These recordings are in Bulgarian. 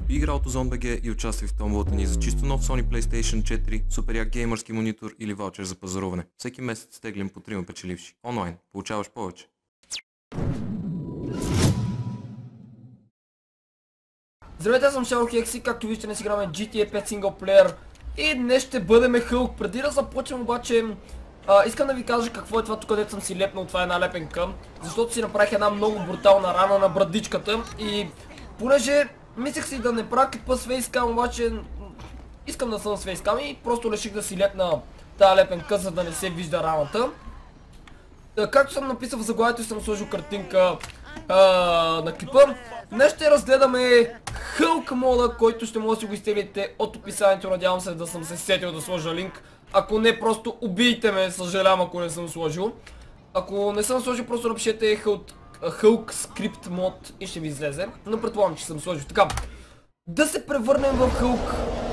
Игра от OZONBG и участвай в томболата ни за чисто нов Sony PlayStation 4, супер як геймърски монитор или ваучер за пазаруване. Всеки месец теглим по 3 печеливши. Онлайн. Получаваш повече. Здравейте, аз съм Sherlock и както виждате днес играме GTA 5 синглплеер и днес ще бъдем Хълк. Преди да започнем обаче искам да ви кажа какво е това тук, където съм си лепнал. Това е една лепенка, защото си направих една много брутална рана на брадичката и понеже мислех си да не правя клипа с фейскам, обаче искам да съм с фейскам и просто реших да си лепна тази лепенка, за да не се вижда раната. Както съм написал в заглавието, съм сложил картинка на клипа. Днес ще разгледаме Хълк мода, който ще може да си го изтеглите от описанието. Надявам се да съм се сетил да сложа линк. Ако не, просто убийте ме, съжалявам ако не съм сложил. Ако не съм сложил, просто напишете Хълк скрипт мод и ще ви излезе. Но предполагам, че съм сложил. Така, да се превърнем в Хълк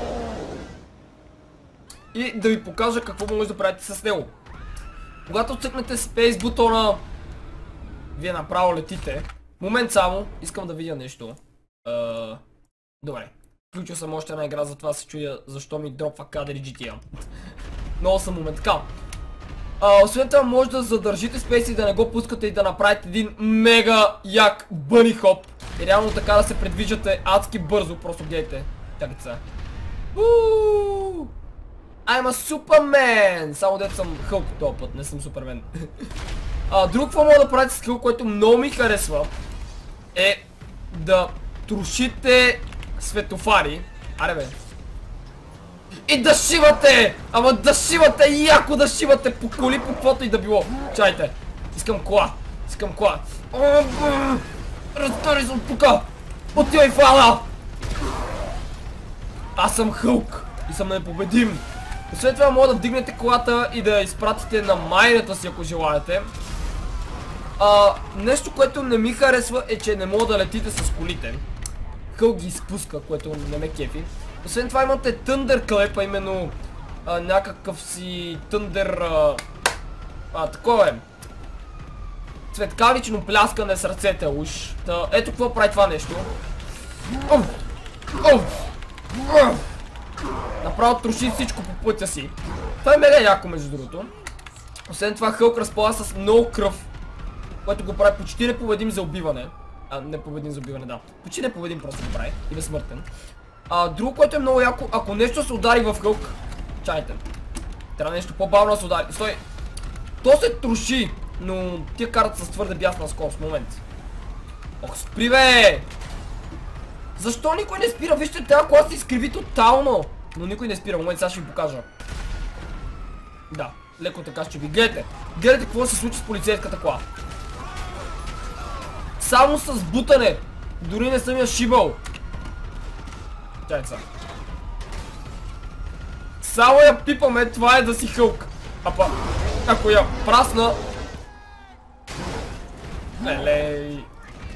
и да ви покажа какво може да правите с него. Когато цъкнете Space бутона, вие направо летите. Момент само, искам да видя нещо. Добре, включил съм още една игра, затова се чудя защо ми дропва кадри GTA. Много съм момент. Така, освен това може да задържите Space и да не го пускате и да направите един мега як бъни хоп. И реално така да се предвиждате адски бързо, просто гледайте. Чакайте сега. I'm a Superman! Само дето съм Хълк този път, не съм Супермен. Друг какво мога да правите с Хълк, което много ми харесва, е да трошите светофари. Аре бе. И да шивате! Ама да шивате, яко да шивате по коли, по каквото и да било. Чайте, искам кола. Искам кола. Разтори съм тука. Отивай фала! Аз съм Хълк и съм непобедим. Освен това мога да вдигнете колата и да изпратите на майната си, ако желаете. Нещо, което не ми харесва, е, че не мога да летите с колите. Хълк ги изпуска, което не ме кефи. Освен това имате Thunder Clap, именно някакъв си Thunder... такова е. Цветкавично пляскане с ръцете уж. Ето какво прави това нещо. Направо троши всичко по пътя си. Това е мега яко, между другото. Освен това Хълк разполага с много кръв, което го прави почти непобедим за убиване. Непобедим за убиване, да. Почти непобедим просто го прави и безсмъртен. Друго, което е много яко, ако нещо се удари в Хълк, чайте. Трябва нещо по-бавно да се удари. Стой! То се троши, но тия карат с твърде бясна скорост. Момент. Ох, спри бе! Защо никой не спира? Вижте, тази кола се изкриви тотално. Но никой не спира. Момент, сега ще ви покажа. Да, леко така ще ви гледате. Гледайте какво се случи с полицейската кола. Само с бутане. Дори не съм я шибал. Чайте са. Само я пипаме, това е да си Хълк. Ако я прасна... Елей.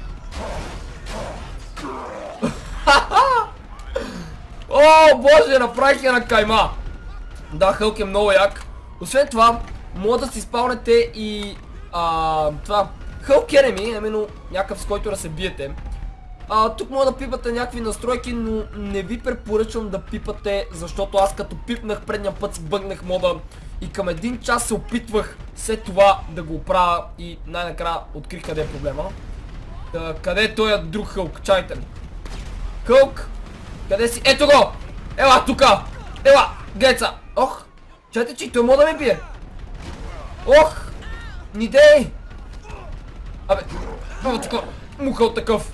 О, боже, направих я на кайма. Да, Хълк е много як. Освен това, може да си спалнете и... това... Хълк Enemy, именно някакъв с който да се биете. Тук мога да пипате някакви настройки, но не ви препоръчвам да пипате, защото аз като пипнах предния път си бъгнах мода и към 1 час се опитвах след това да го оправя и най-накрая открих къде е проблема. Къде е този друг Хълк? Чайте. Хълк! Къде си? Ето го! Ела тука! Ела! Глеца! Ох! Чайте, че и той мога да ме бие! Ох! Ни дей! Абе! Ела тука! Мухъл такъв!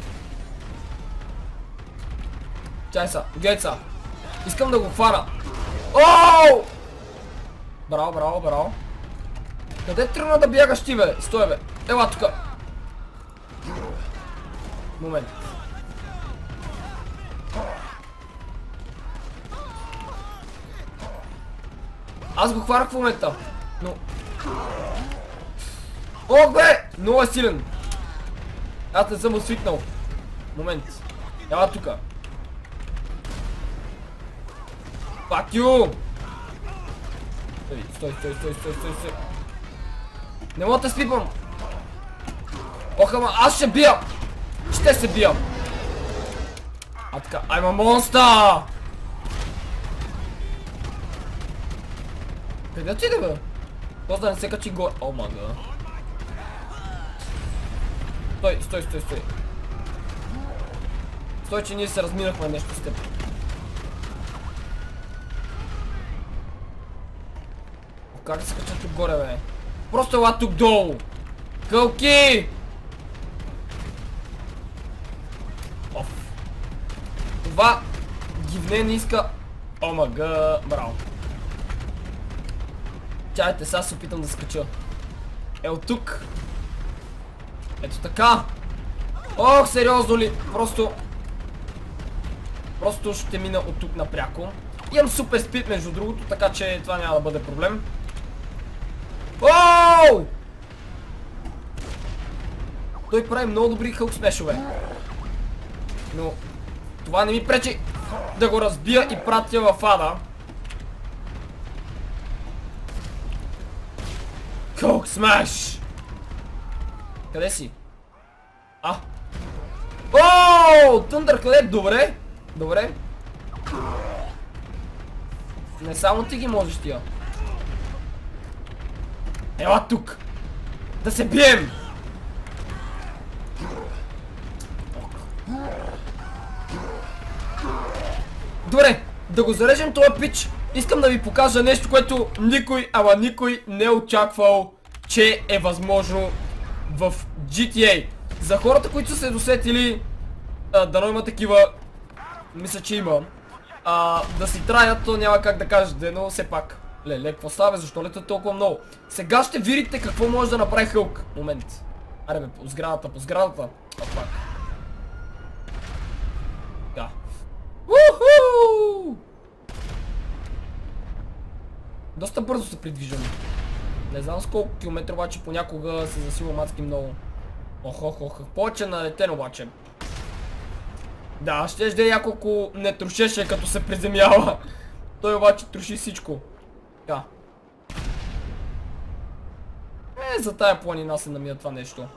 Чай са! Глеца! Искам да го хвана! Оу! Браво, браво, браво! Къде тръгна да бягаш ти, бе? Стой, бе! Ела тука! Момент. Аз го хванах в момента, но... Ох бе! Много е силен! Аз не съм го свикнал. Момент. Ела тука. Fuck you! Стой. Не мога да слипам! Ох, ама аз ще бия! Ще се бия! А така, I'm a monster! Къде отиде бе? Просто да не се качи горе. О, мага. Стой, стой, стой, стой. Стой, че ние се разминахме нещо с теб. Как да се кача тук горе, бе? Просто ела тук долу! Кълки! Оф. Това гивне не иска... О, мага, браво. Чайте, сега се опитам да скача. От тук. Ето така. Ох, сериозно ли? Просто ще мина от тук напряко. Имам супер спид между другото, така че това няма да бъде проблем. Оу! Той прави много добри хълк смешове. Но това не ми пречи да го разбия и пратя в ада. Хълк смеш! Къде си? А! Оу! Тъндърклеп, добре! Добре. Не само ти ги можеш тия. Ела тук! Да се бием! Добре, да го зарежем този пич. Искам да ви покажа нещо, което никой, ама никой не е очаквал, че е възможно в GTA. За хората, които са се досетили, дано има такива, мисля, че има, да си траят, то няма как да кажете, но все пак. Леле, какво става, защо лета толкова много? Сега ще видите какво може да направи Хълк. Момент. Аре бе, по сградата, по сградата. Пак. Да. Уху! Доста бързо се придвижваме. Не знам с колко километра, обаче понякога се засилва мацки много. Ох, повече на летен обаче. Да, ще е няколко не трошеше като се приземява. Той обаче троши всичко. Да. За тая планина се намира това нещо.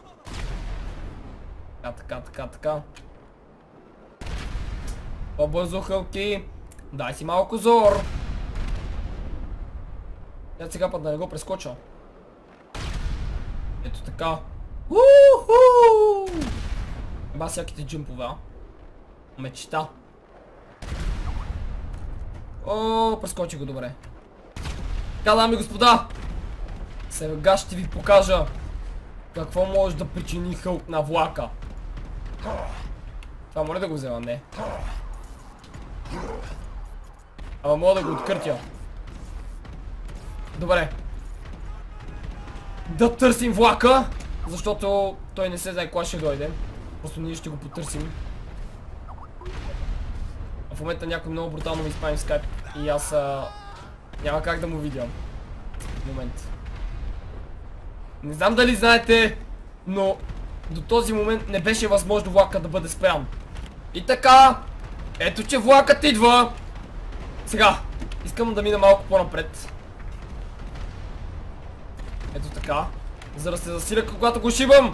Така. По-бързо, Хълки. Дай си малко зор. Я сега път да не го прескоча. Ето така. Уху! Ба всяките джимпове, а? Мечта. О, прескочи го добре. Така, дами и господа, сега ще ви покажа какво може да причини Хълк на влака. Това моля да го взема, не. Ама мога да го откъртя. Добре. Да търсим влака, защото той не се знае кога ще дойде. Просто ние ще го потърсим. В момента някой много брутално ми изпави в скайп и аз няма как да му видя. Момент. Не знам дали знаете, но до този момент не беше възможно влака да бъде спрян. И така, ето че влакът идва. Сега, искам да мина малко по-напред. Ето така, за да се засиля когато го шибам.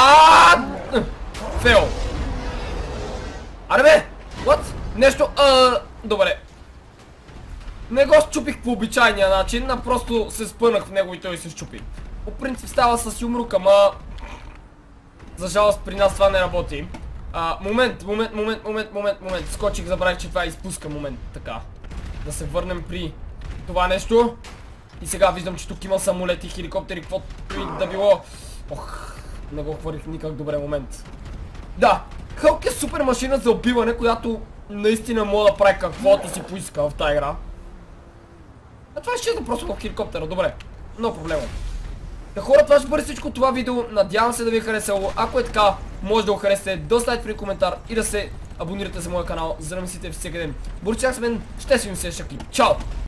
Фейл. Аре бе, what? Нещо, добре. Не го счупих по обичайния начин, а просто се спънах в него и той се счупи. По принцип става с юмрук, ама за жалост при нас това не работи. Момент. Скочих, забравих, че това изпуска момент. Така. Да се върнем при това нещо. И сега виждам, че тук има самолети, хеликоптери, каквото и да било. Ох, не го хвърлих никак добре момент. Да, Хълк е супер машина за убиване, която наистина мога да прави каквото си поиска в тази игра. А това е чисто просто в хеликоптера, добре. Но проблема. Та хора, това ще бъде всичко това видео. Надявам се да ви е харесало. Ако е така, може да го харесате, да оставите при коментар и да се абонирате за моя канал, за да мислите всеки ден. Борчак с мен, ще си видим в следващия клип. Чао!